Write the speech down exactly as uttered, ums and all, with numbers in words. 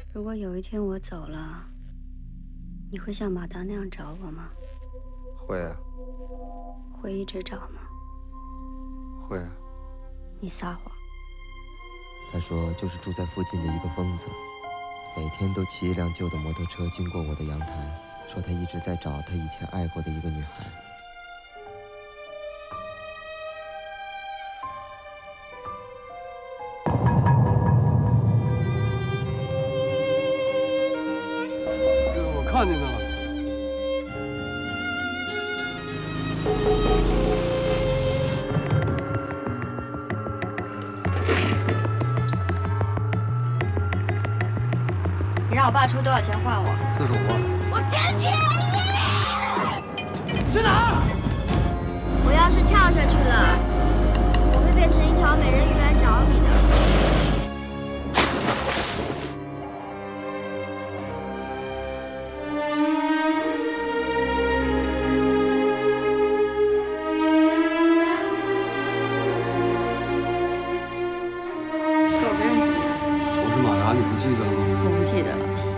如果有一天我走了，你会像马达那样找我吗？ 会啊。 会一直找吗？ 会啊。 你撒谎。 他说就是住在附近的一个疯子，每天都骑一辆旧的摩托车经过我的阳台，说他一直在找他以前爱过的一个女孩。 这个我看见他了。 你让我爸出多少钱换我？ 四十五万。 我真便宜！ 去哪儿？ 我要是跳下去了，我会变成一条美人鱼来找你的。可我不认识你。 我是马达，你不记得了吗？ 我不记得了。